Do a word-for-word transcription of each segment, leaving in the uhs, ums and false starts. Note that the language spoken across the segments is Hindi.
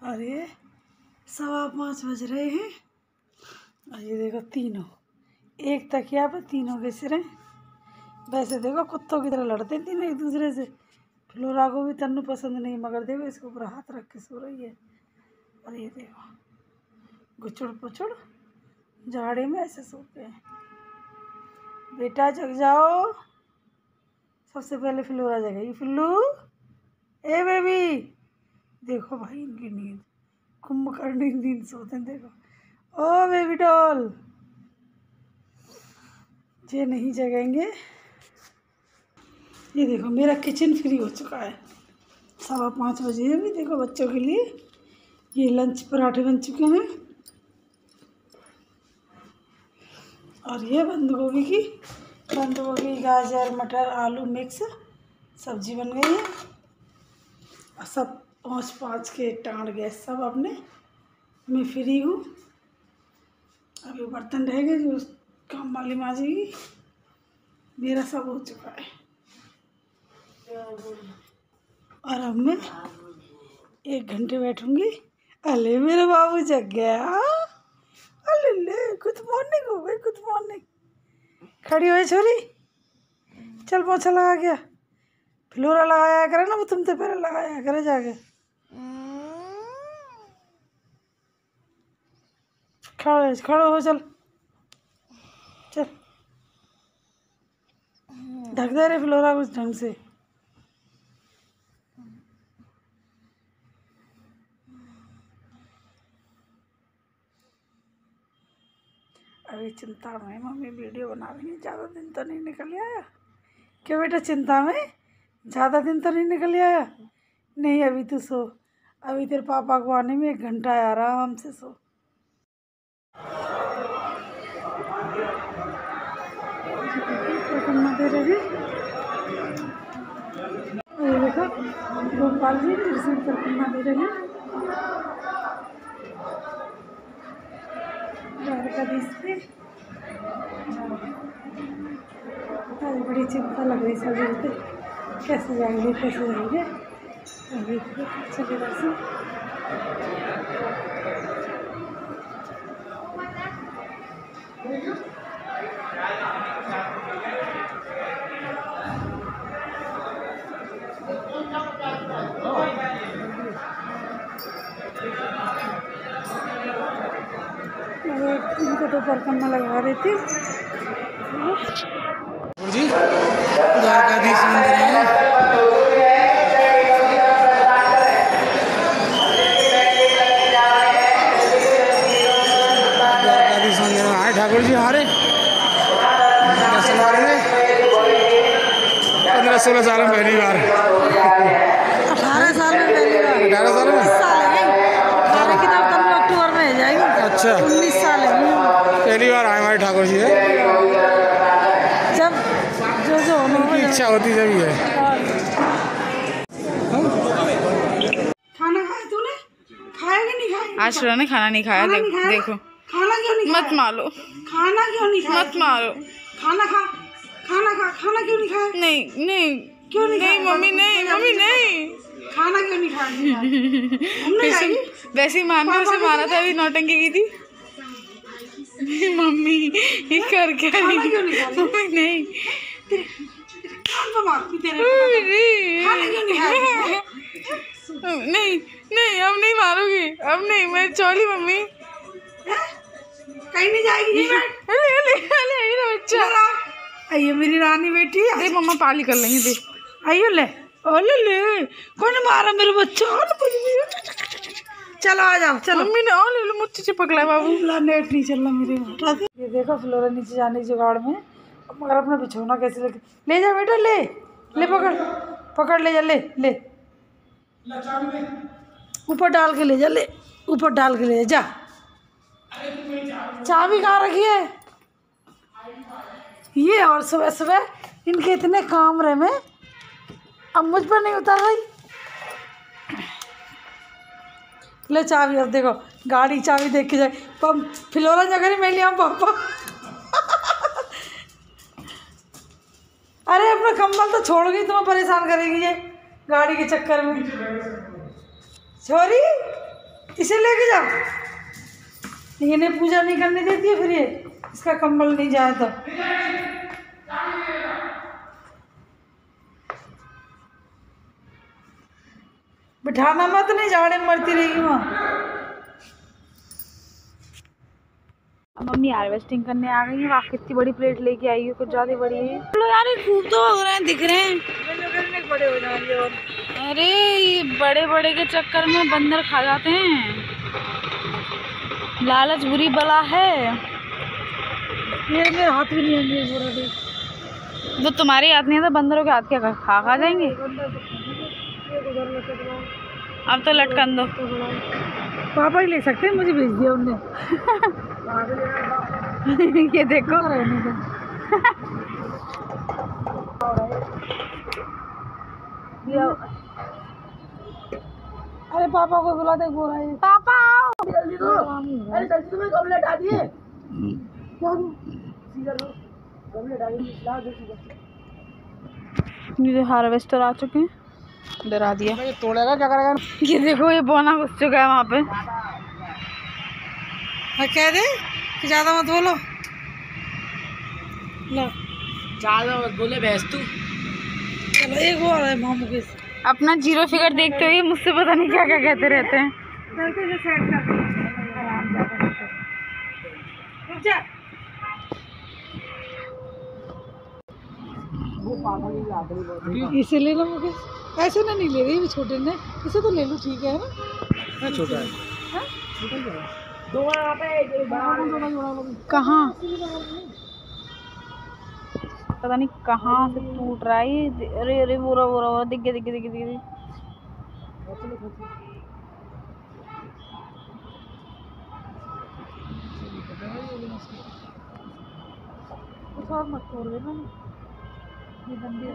और ये सवा पाँच बज रहे हैं और ये देखो तीनों एक तकिया पे तीनों के सिर हैं। वैसे देखो कुत्तों की तरह लड़ते हैं तीनों एक दूसरे से। फ्लोरा को भी तन्नू पसंद नहीं मगर देखो इसके ऊपर हाथ रख के सो रही है। और ये देखो गुचुड़ पुचुड़ झाड़ी में ऐसे सोते हैं। बेटा जग जाओ। सबसे पहले फ्लोरा जगेगी। फ्लू ए बेबी देखो भाई इनकी नींद कुंभकर्णी नींद सोते हैं। देखो ओ बेबी डॉल ये नहीं जगेंगे। ये देखो मेरा किचन फ्री हो चुका है। सवा पाँच बजे है अभी। देखो बच्चों के लिए ये लंच पराठे बन चुके हैं और ये बंद गोभी की बंद गोभी गाजर मटर आलू मिक्स सब्जी बन गई है। और सब पाँच पाँच के टाँड़ गैस सब अपने मैं फ्री हूँ। अभी बर्तन रह गए जो काम वाली माजेगी। मेरा सब हो चुका है और अब मैं एक घंटे बैठूंगी। अले मेरा बाबू जग गया। अले ले गुड मॉर्निंग हो गई। गुड मॉर्निंग खड़ी हुई छोरी चल पोछा लगा गया। फ्लोरा लगाया करे ना वो तुम तो पहले लगाया करे जाके। खड़ो खड़ो हो चल चल ढक दे रे फ्लोरा कुछ ढंग से। अभी चिंता में मम्मी वीडियो बना रही है। ज़्यादा दिन तो नहीं निकल आया। क्यों बेटा चिंता में ज़्यादा दिन तो नहीं निकल आया। नहीं अभी तो सो। अभी तेरे पापा को आने में एक घंटा है। आराम से सो। दे रही देखो गोपाल जी कृष्ण परिक्रमा दे रहे हैं। द्वारकाधीश पे आज बड़ी चिंता लग रही सब जगह पे। कैसे जाएंगे कैसे जाएंगे। अभी चले दर्शन इनको तो परिक्रमा लगा रही थी जी। द्वारकाधीश मंदिर है। द्वारकाधीश मंदिर में आए ठाकुर जी हमारे दर्शन करने। पंद्रह सोलह साल में पहली बार। अठारह साल में पहली बार। अठारह साल में अठारह की तब तब अक्टूबर में जाएगी। अच्छा उन्नीस साल है पहली बार आए हमारे ठाकुर जी है। जब जो जो उनकी इच्छा होती जब ही है। खाना खाया तूने खाया कि नहीं खाया। आज शुरा ने खाना नहीं खाया। खाना देख, नहीं खाया? देखो खाना क्यों नहीं मत खाया? मारो खाना क्यों नहीं खाया? मत मारो। खाना खा खाना खा खाना क्यों नहीं खाया? नहीं नहीं क्यों नहीं नहीं खाया? मम्मी नहीं मम्मी नहीं। खाना क्यों नहीं खाया? हमने वैसे खाई? वैसे ही मारना उसे मारा था। अभी नौटंकी की थी। मम्मी ये कर क्या रही। खाना क्यों नहीं खाया? मम्मी नहीं तेरे कान पे मारती तेरे। मम्मी, खाना क्यों नहीं खाया? नहीं नहीं अब नहीं मारूंगी। अब नहीं मैं चोली मम्मी कहीं नहीं जाएगी। ये बैठ अले अले अले मेरा बच्चा। आइए मेरी रानी बेटी। दे मम्मा पाली कर लेंगे। दे आइयो ले ओले ले कौन मारा मेरे बच्चा। चलो आ जाओ चलो। मम्मी ने और ले लो मुझसे चिपक ला बाबू। ला नेट नहीं चल रहा मेरे। ये देखो फ्लोरा नीचे जाने की जुगाड़ में। मगर अपना बिछौना कैसे लेके ले जा बेटा। ले ले पकड़ पकड़ ले जा। ले ले ऊपर डाल के ले जा। ले ऊपर डाल के ले जा। चाबी कहाँ रखी है ये। और सुबह सुबह इनके इतने काम रहे में अब मुझ पर नहीं उतर रही। ले चाबी। अब देखो गाड़ी चाबी देख के जाए। पम फिलौरा जगह मैं लिया पापा। अरे अपना कंबल तो छोड़ गई। तुम्हें परेशान करेगी ये गाड़ी के चक्कर में। छोरी इसे लेके जाओ। इन्हें पूजा नहीं करने देती है फिर ये, इसका कंबल नहीं जाए तो। बिठाना मत, नहीं झाड़े मरती रहेगी वहाँ। मम्मी हार्वेस्टिंग करने आ गई है। वाह कितनी बड़ी प्लेट लेके आई है, कुछ ज्यादा बड़ी है। चलो यार ये खूब तो हो रहे हैं, दिख रहे हैं। बड़े हो जाएंगे और अरे ये बड़े बड़े के चक्कर में बंदर खा जाते हैं। लालच बुरी बला है। ये मेरे हाथ भी नहीं आएंगे पूरा देख। तो तुम्हारे हाथ नहीं है तो बंदरों के हाथ क्या खा खा जाएंगे। अब तो लटकन दो। पापा ही ले सकते हैं, मुझे भेज दिया उनने। ये देखो अरे पापा को बुला दे, बोला है पापा जल्दी दो। अरे जल्दी तुम्हें गमले हटा दिए क्या गमले हटा दिए। ये हार्वेस्टर आ चुके हैं, इधर आ दिया। ये तोड़ेगा क्या करेगा? ये देखो ये बोना घुस चुका है वहाँ पे। हाँ कह दे कि ज़्यादा मत बोलो। लो ज़्यादा मत बोले भैंस तू। चलो एक और है मामू के अपना जीरो फिगर देखते हुए मुझसे पता नहीं क्या क्या कहते रहते हैं। इसे ले लो मुझे, ऐसे ना नहीं ले रही, छोटे ने, इसे तो ले लो ठीक है ना। छोटा है कहाँ पता नहीं कहाँ से टूट रहा है ये। अरे अरे बुरा बुरा बुरा दिख गया दिख गया दिख गया दिख गया। मत छोड़ देना, ये बंदी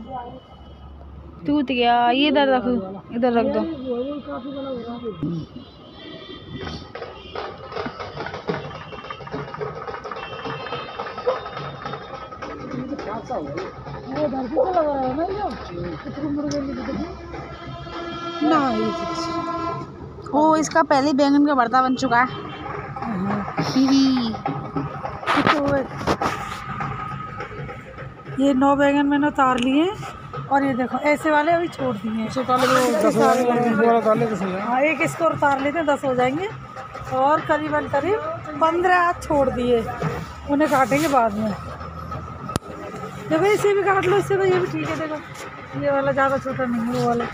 टूट गया। ये इधर रख इधर रख दो। काफी बड़ा हो रहा है। वो धरती से लगा रहा है ना ये मुर्गे ना। ओ इसका पहले बैंगन का भरता बन चुका है। ये नौ बैंगन मैंने उतार लिए और ये देखो ऐसे वाले अभी छोड़ दिए हैं। हाँ एक इसको उतार लेते हैं, दस हो जाएंगे। और करीबन करीब पंद्रह आज छोड़ दिए, उन्हें काटेंगे बाद में। देखो इसे भी काट लो, इससे तो ये भी ठीक है। देखो ये वाला ज़्यादा छोटा नहीं है, वो वाला।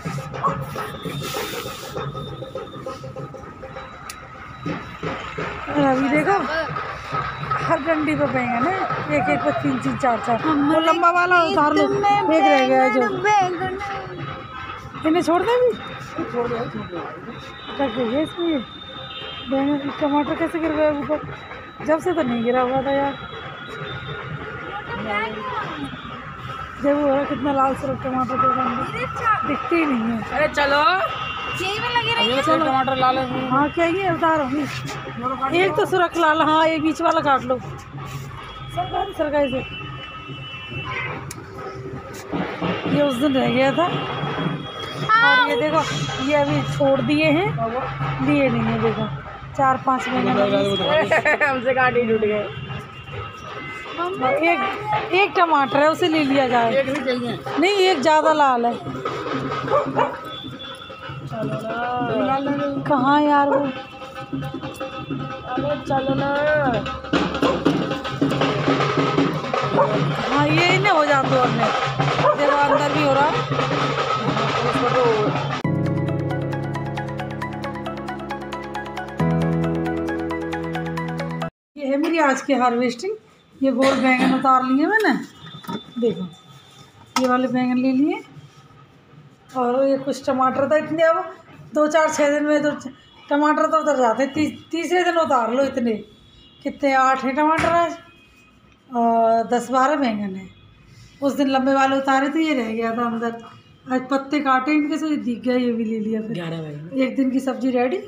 और अभी देखो हर डंडी पे बैंगन है, एक एक पे तीन तीन चार चार। वो लंबा वाला उतार लो, एक रह गया है जो। इन्हें छोड़ दे भी, छोड़ दे रख दीजिए इसमें। बैंगन टमाटर कैसे गिर गया ऊपर? जब से तो नहीं गिरा हुआ था यार। जब वो है कितना लाल सिर्फ टमाटर के दिखते ही नहीं है। अरे चलो चलो टमाटर लाल है। हाँ क्या ये उतारूंगी, एक तो सुरख लाल। हाँ ये बीच वाला काट लो सरकारी सरकारी से। ये उस दिन रह गया था। और ये देखो ये अभी छोड़ दिए हैं, लिए नहीं है। देखो चार पांच महीने हमसे काटे टूट गए। एक एक टमाटर है, उसे ले लिया जाए। एक नहीं चाहिए, नहीं एक ज़्यादा लाल है। कहाँ यार वो? अरे चलो ना। हाँ ये इन्हें हो जाते और ने देखो अंदर भी हो रहा है। ये है मेरी आज की हार्वेस्टिंग। ये गोल बैंगन उतार लिए मैंने, देखो ये वाले बैंगन ले लिए। और ये कुछ टमाटर था इतने, अब दो चार छः दिन में तो टमाटर तो उतर जाते। ती, तीसरे दिन उतार लो इतने। कितने आठ है टमाटर आज, और दस बारह बैंगन है। उस दिन लंबे वाले उतारे थे, ये रह गया था अंदर। आज पत्ते काटे इनके से दिख गया, ये भी ले लिया। फिर एक दिन की सब्जी रेडी।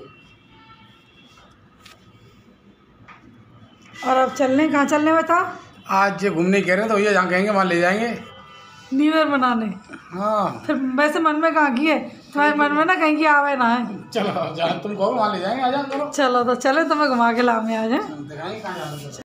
और अब चलने कहाँ चलने में था? आज ये घूमने कह रहे हैं तो भैया जहाँ कहेंगे वहाँ ले जाएंगे। न्यू ईयर मनाने। हाँ फिर वैसे मन में कहाँ की है तुम्हारे मन में ना कहीं की आवे ना है। चलो जहाँ तुम कहो वहाँ ले जाएंगे, आ जाओ चलो। चलो तो चले तुम्हें घुमा के लामे आ जाए। दिखाएंगे कहाँ जाना है।